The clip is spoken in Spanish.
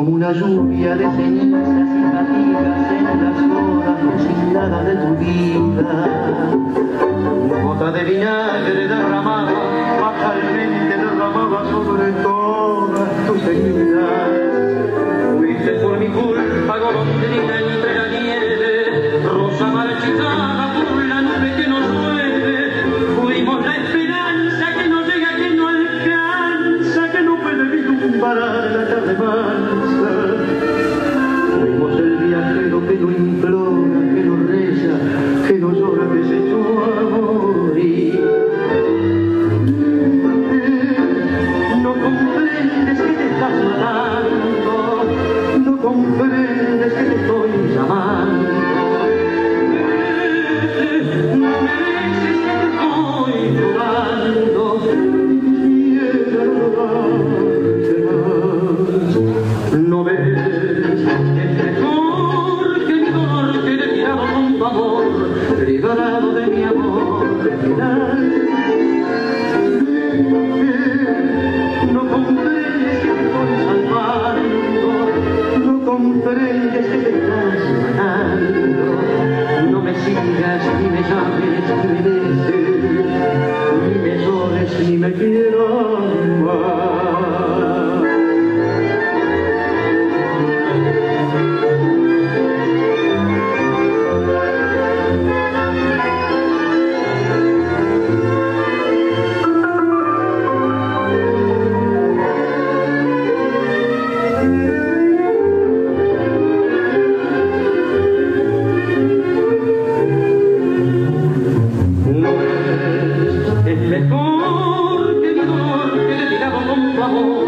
como una lluvia de cenizas y fatigas en las horas resignadas de tu vida. Gota de vinagre derramada, fatalmente derramada sobre todas tus heridas. Fuiste por mi culpa golondrina entre la nieve, rosa marchitada por la nube que nos llueve. Fuimos la esperanza que no llega, que no alcanza, que no puede vislumbrar la tarde mansa. Fuimos el viajero que no implora, que no reza, que no llora, que se echó a morir. No comprendes que te estás matando, no comprendes que te estoy llamando. No mereces que te estoy rogando, quisiera rogarte más. No ves que es mejor que mi dolor quede tirado con tu amor, liberado de mi amor final. No comprendes que te estoy salvando, no comprendes que te estás matando. No me sigas, ni me llames, ni me beses, ni me llores, ni me quieras más. Es mejor que mi dolor quede tirado con tu amor,